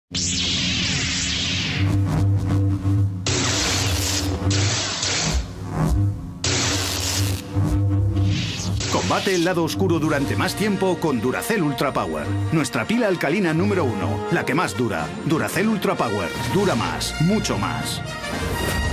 Combate el lado oscuro durante más tiempo con Duracell Ultra Power. Nuestra pila alcalina número 1, la que más dura. Duracell Ultra Power. Dura más, mucho más.